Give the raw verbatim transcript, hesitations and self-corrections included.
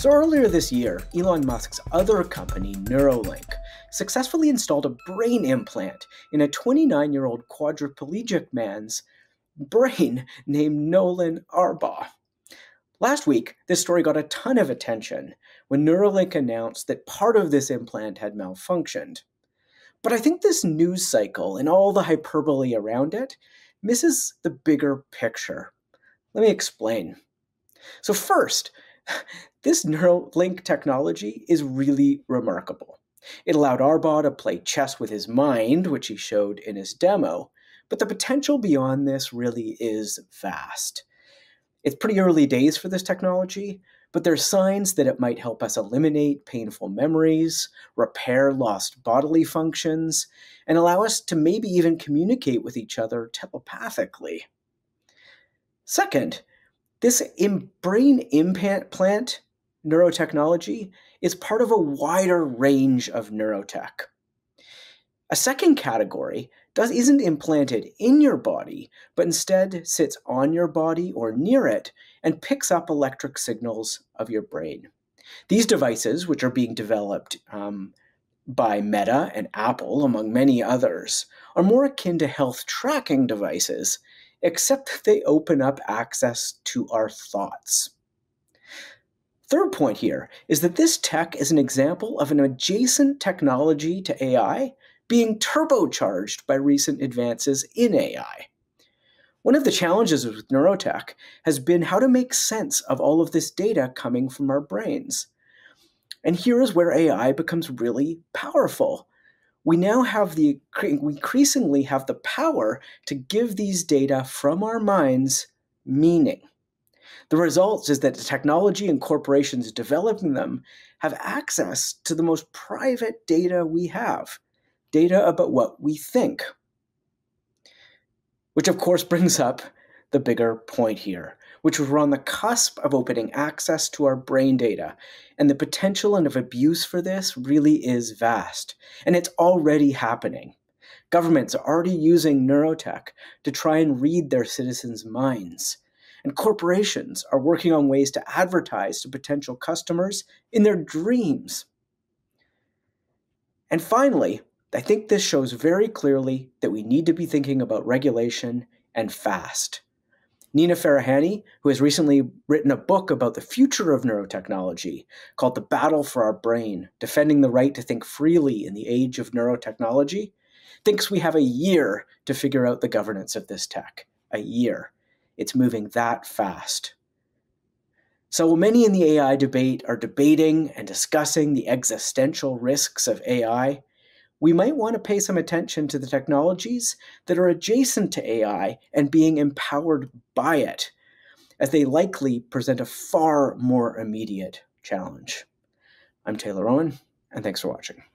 So earlier this year, Elon Musk's other company, Neuralink, successfully installed a brain implant in a twenty-nine-year-old quadriplegic man's brain named Nolan Arbaugh. Last week, this story got a ton of attention when Neuralink announced that part of this implant had malfunctioned. But I think this news cycle and all the hyperbole around it misses the bigger picture. Let me explain. So first, this Neuralink technology is really remarkable. It allowed Arbaugh to play chess with his mind, which he showed in his demo, but the potential beyond this really is vast. It's pretty early days for this technology, but there's signs that it might help us eliminate painful memories, repair lost bodily functions, and allow us to maybe even communicate with each other telepathically. Second, this brain implant neurotechnology is part of a wider range of neurotech. A second category does, isn't implanted in your body, but instead sits on your body or near it and picks up electric signals of your brain. These devices, which are being developed um, by Meta and Apple, among many others, are more akin to health tracking devices, except that they open up access to our thoughts. Third point here is that this tech is an example of an adjacent technology to A I being turbocharged by recent advances in A I. One of the challenges with neurotech has been how to make sense of all of this data coming from our brains. And here is where A I becomes really powerful. We now have the we increasingly have the power to give these data from our minds meaning. The result is that the technology and corporations developing them have access to the most private data we have, data about what we think. Which of course brings up the bigger point here, which is we're on the cusp of opening access to our brain data, and the potential and of abuse for this really is vast, and it's already happening. Governments are already using neurotech to try and read their citizens' minds, and corporations are working on ways to advertise to potential customers in their dreams. And finally, I think this shows very clearly that we need to be thinking about regulation and fast. Nina Farahany, who has recently written a book about the future of neurotechnology called The Battle for Our Brain, Defending the Right to Think Freely in the Age of Neurotechnology, thinks we have a year to figure out the governance of this tech. A year. It's moving that fast. So while many in the A I debate are debating and discussing the existential risks of A I, we might want to pay some attention to the technologies that are adjacent to A I and being empowered by it, as they likely present a far more immediate challenge. I'm Taylor Owen, and thanks for watching.